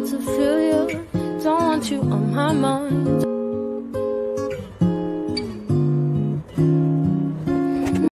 to feel you. Don't want you on my mind.